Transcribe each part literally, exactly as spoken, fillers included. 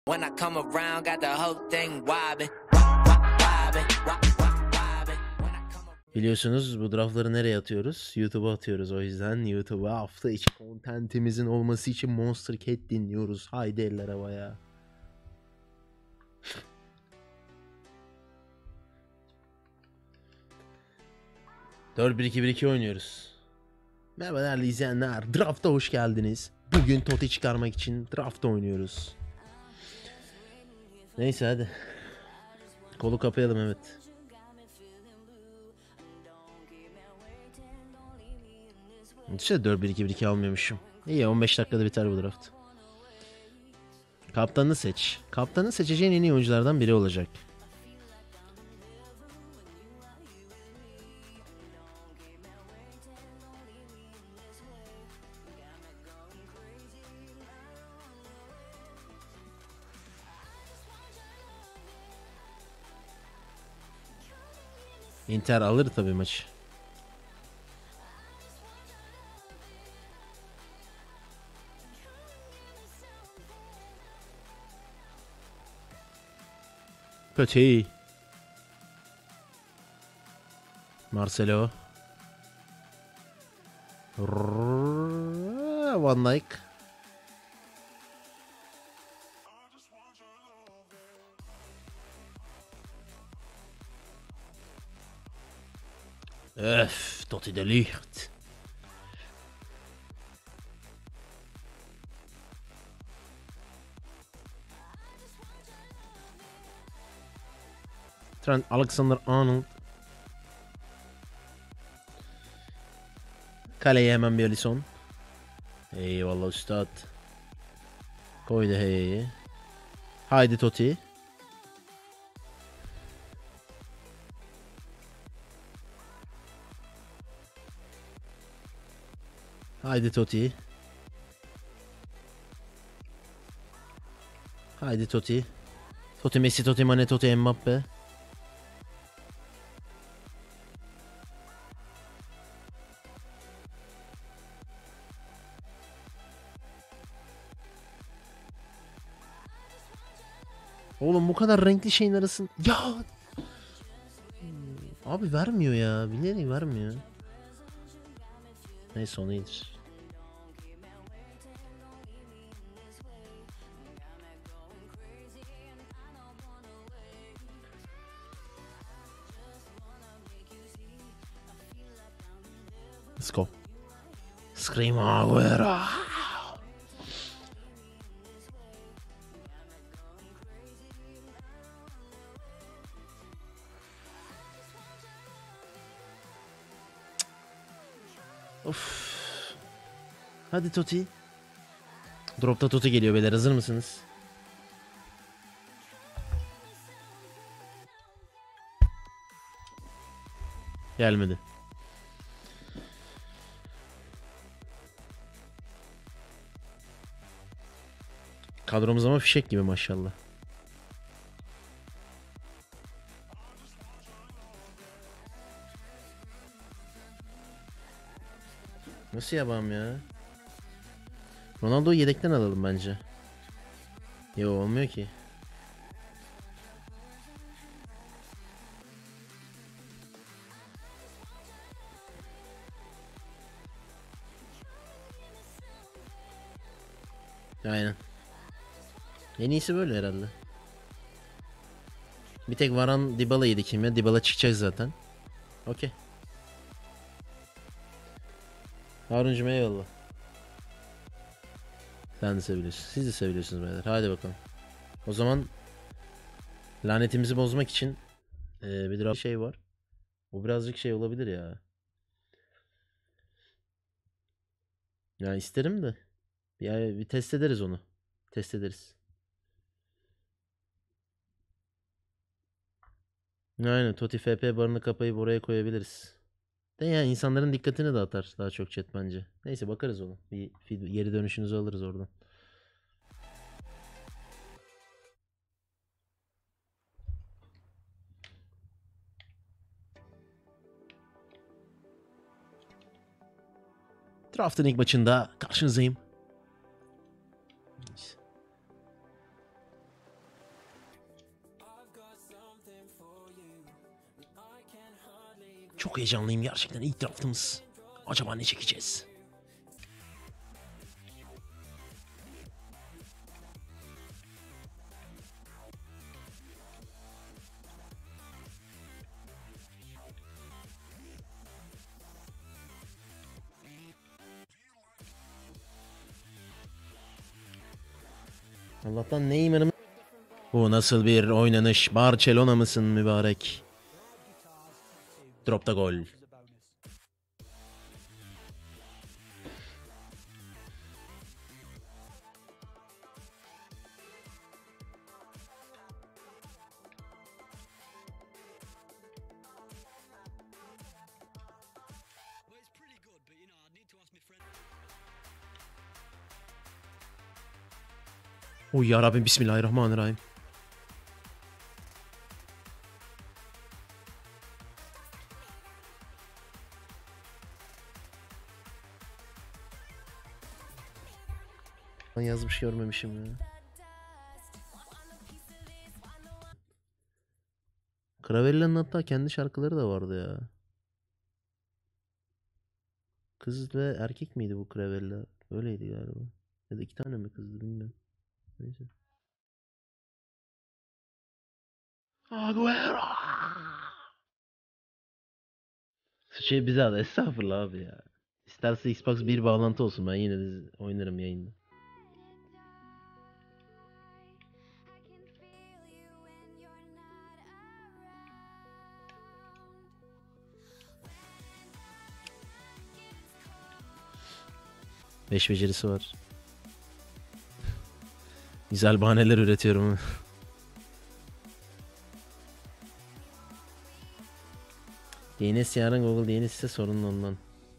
When I come around, got the whole thing wobbling. Wobbling, wobbling. Biliyorsunuz bu draftları nereye atıyoruz? YouTube'a atıyoruz. O yüzden YouTube'a hafta içi kontentimizin olması için Monster Cat dinliyoruz. Haydi eller havaya. dört bir iki bir iki oynuyoruz. Merhaba değerli izleyenler. Draft'a hoş geldiniz. Bugün Toti çıkarmak için draft oynuyoruz. Neyse hadi. Kolu kapayalım, evet. İşte dört bir iki bir iki almıyormuşum. İyi, on beş dakikada biter bu draft. Kaptanını seç. Kaptanı seçeceğin en iyi oyunculardan biri olacak. Inter alır tabii maçı. Kötü. Marcelo. Van Dijk. Öf, Totti de Ligt. Trent Alexander-Arnold. Kaleye hemen bir Alisson. Eyvallah üstad. Koydu heyi. Haydi Totti. Haydi Totti. Haydi Totti. Totti Messi, Totti Mane, Totti Mbappe. Oğlum bu kadar renkli şeyin arasın. Ya. Abi vermiyor ya. Bilerek vermiyor. Neyse, onu iyidir. Let's go. Scream Aguero. Of. Hadi Totti. Drop'ta Totti geliyor beyler, hazır mısınız? Gelmedi. Kadromuz ama fişek gibi maşallah. Nasıl yapalım ya? Ronaldo'yu yedekten alalım bence. Yo, olmuyor ki. Aynen. En iyisi böyle herhalde. Bir tek Varane Dybala yedik ya. Dybala çıkacak zaten. Okey. Haruncuğum eyvallah. Sen de seviyorsun. Siz de seviyorsunuz beyler. Hadi bakalım. O zaman lanetimizi bozmak için e, bir şey var. O birazcık şey olabilir ya. Ya isterim de. Ya bir test ederiz onu. Test ederiz. Aynen, Totti F P barını kapayıp oraya koyabiliriz. De ya insanların dikkatini dağıtar daha çok chat bence. Neyse bakarız ona. Bir, bir geri dönüşünüzü alırız oradan. Draft'ın ilk maçında karşınızdayım. Çok heyecanlıyım gerçekten. İlk draftımız. Acaba ne çekeceğiz? Allah'tan Neymar'ım. Bu nasıl bir oynanış? Barcelona mısın mübarek? Dropta gol. Oy ya Rabbim, bismillahirrahmanirrahim. Ben yazmış görmemişim ya. Cravella'nın hatta kendi şarkıları da vardı ya. Kız ve erkek miydi bu Cravella? Öyleydi galiba. Ya da iki tane mi kızdı bilmiyorum. Neyse. Agüero. Şey bize al, estağfurullah abi ya. İsterse Xbox bir bağlantı olsun, ben yine de oynarım yayında. Beş becerisi var. Güzel bahaneler üretiyorum. D N S yarın Google D N S ise sorunun ondan.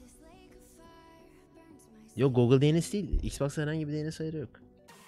Yok, Google D N S değil. Xbox'ta herhangi bir D N S ayarı yok.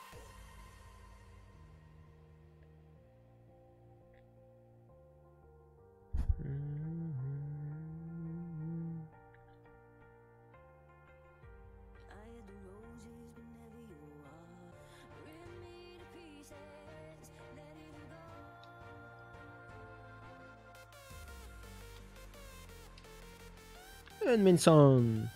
Önmenson.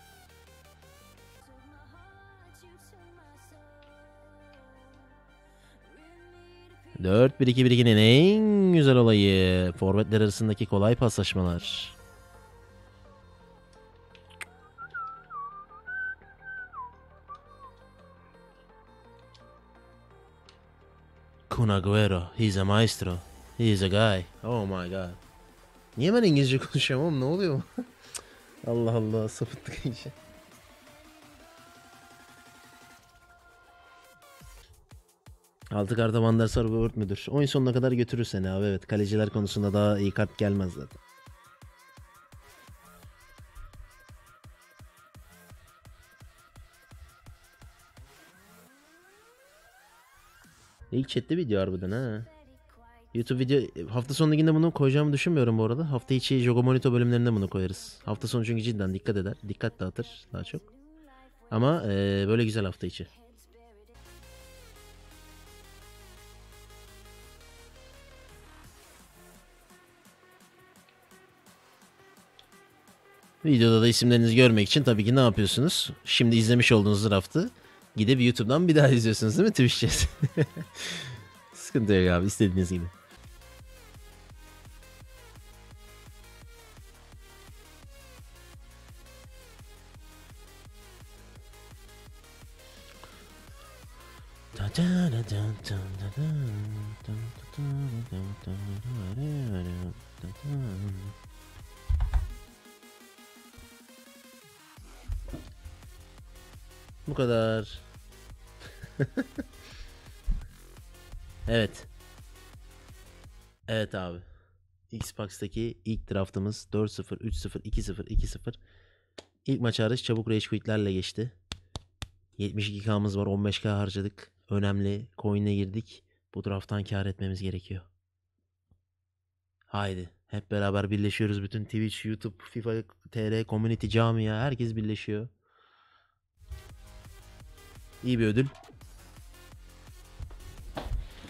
dört bir iki bir ikinin en güzel olayı forvetler arasındaki kolay paslaşmalar. Kun Agüero, he's a maestro. He's a guy. Oh my god. Niye ben İngilizce konuşuyorum oğlum, ne oluyor? Allah Allah, sapıttık iyice. Altı karta Van der Sar ve Word müdür? Oyun sonuna kadar götürür seni abi, evet. Kaleciler konusunda daha iyi kart gelmez zaten. İlk chatte video harbiden ha. YouTube video hafta sonu liginde bunu koyacağımı düşünmüyorum bu arada. Hafta içi Jogo Monito bölümlerinde bunu koyarız. Hafta sonu çünkü cidden dikkat eder. Dikkat dağıtır daha çok. Ama ee, böyle güzel hafta içi. Videoda da isimlerinizi görmek için tabii ki ne yapıyorsunuz? Şimdi izlemiş olduğunuz draftı gidip YouTube'dan bir daha izliyorsunuz değil mi Twitch'te? Sıkıntı yok abi, istediğiniz gibi. Bu kadar. Evet. Evet abi. Xbox'taki ilk draftımız dört sıfır, üç sıfır, iki sıfır, iki sıfır. İlk maç hariç çabuk rage quit'lerle geçti. yetmiş iki K'mız var, on beş K harcadık. Önemli. Coin'e girdik. Bu drafttan kar etmemiz gerekiyor. Haydi. Hep beraber birleşiyoruz. Bütün Twitch, YouTube, FIFA, T R, Community, camia, herkes birleşiyor. İyi bir ödül.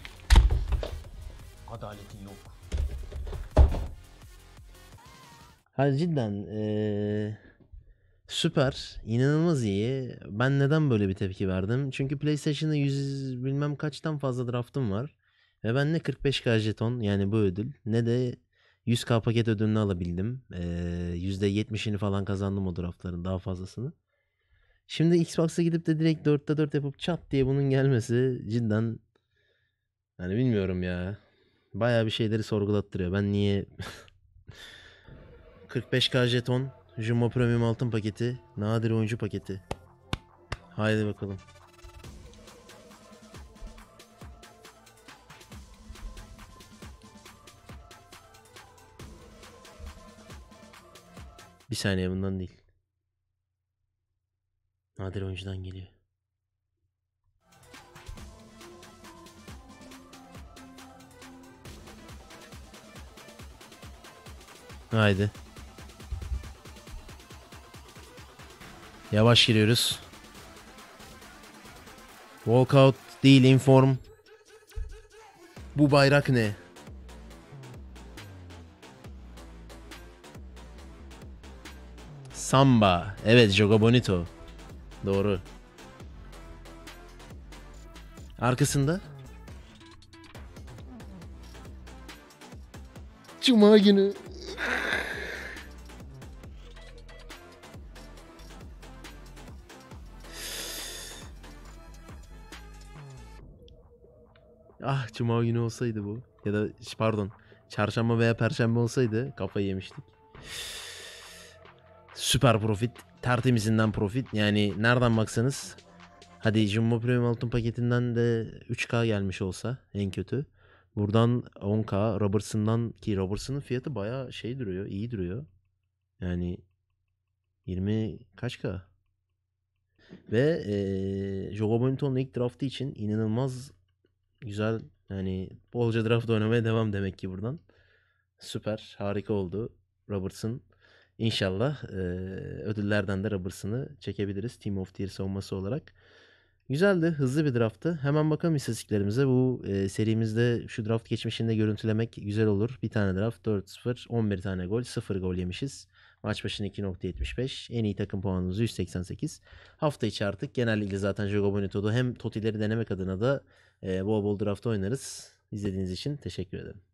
Adaletin yok. Ha cidden eee, süper, inanılmaz iyi. Ben neden böyle bir tepki verdim? Çünkü PlayStation'da yüz bilmem kaçtan fazla draftım var. Ve ben ne kırk beş K jeton yani bu ödül ne de yüz K paket ödülünü alabildim. Eee yüzde yetmişini falan kazandım o draftların daha fazlasını. Şimdi Xbox'a gidip de direkt dörtte dört yapıp çat diye bunun gelmesi cidden hani bilmiyorum ya. Bayağı bir şeyleri sorgulattırıyor. Ben niye kırk beş K jeton, Jumbo Premium altın paketi, nadir oyuncu paketi. Haydi bakalım. Bir saniye bundan değil. Nadir oyuncudan geliyor. Haydi. Yavaş giriyoruz. Walkout değil inform. Bu bayrak ne? Samba. Evet, Jogo Bonito. Doğru. Arkasında Cuma günü. Ah Cuma günü olsaydı bu. Ya da pardon. Çarşamba veya Perşembe olsaydı kafayı yemiştik. Süper profit. Tertemizinden profit. Yani nereden baksanız. Hadi Jumbo Premium altın paketinden de üç K gelmiş olsa en kötü. Buradan on K. Robertson'dan ki Robertson'ın fiyatı bayağı şey duruyor. İyi duruyor. Yani yirmi kaç K? Ve ee, Jogo Bonito'nun ilk draftı için inanılmaz güzel. Yani bolca draft oynamaya devam demek ki buradan. Süper. Harika oldu. Robertson. İnşallah eee, ödüllerden de Robertson'ı çekebiliriz. Team of the Year savunması olarak. Güzeldi. Hızlı bir drafttı. Hemen bakalım istatistiklerimize. Bu eee, serimizde şu draft geçmişinde görüntülemek güzel olur. Bir tane draft dört sıfır. on bir tane gol. sıfır gol yemişiz. Maç başına iki nokta yetmiş beş. En iyi takım puanımız yüz seksen sekiz. Hafta içi artık genellikle zaten Jogo Bonito'da hem Toti'leri denemek adına da eee, bol bol draft oynarız. İzlediğiniz için teşekkür ederim.